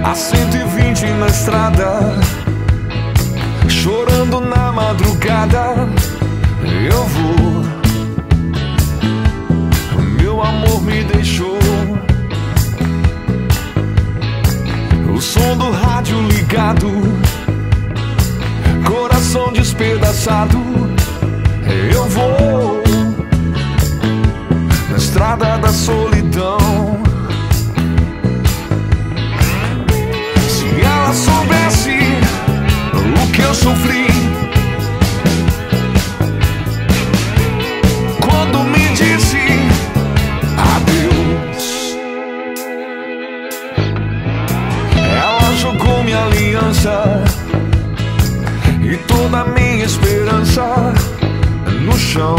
A 120 na estrada, chorando na madrugada. Eu vou, meu amor me deixou. O som do rádio ligado, coração despedaçado. Eu vou na estrada da solidão. Se ela soubesse o que eu sofri quando me disse adeus. Ela jogou minha aliança e toda a minha esperança no chão.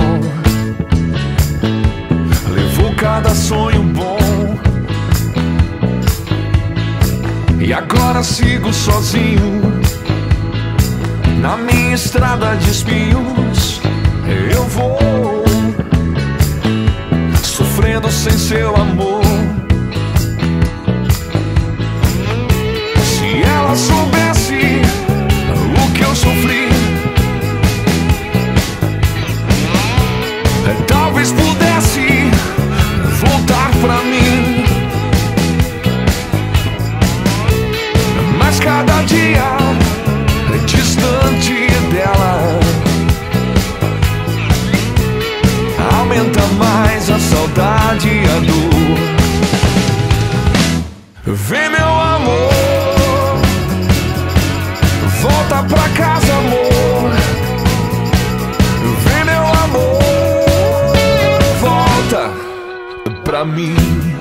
Levou cada sonho bom e agora sigo sozinho na minha estrada de espinhos. Eu vou sofrendo sem seu amor. Se ela soubesse o que eu sofri, talvez pudesse voltar pra mim. Mas cada dia distante dela aumenta mais a saudade e a dor. Vem meu amor, volta pra casa amor. Vem meu amor, volta pra mim.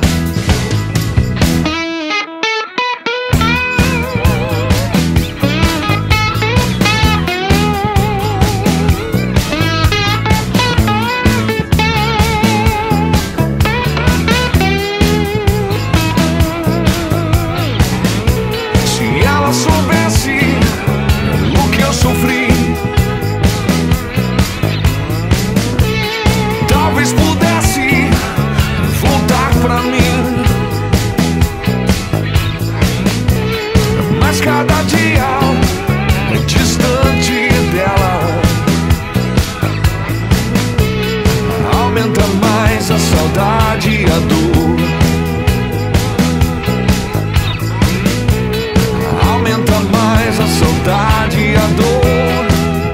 Soubesse o que eu sofri, talvez pudesse voltar pra mim. Mas cada dia distante dela aumenta mais a saudade e a dor. Aumenta mais a saudade e a dor.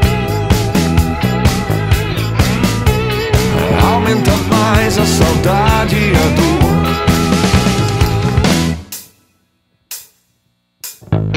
Aumenta mais a saudade e a dor.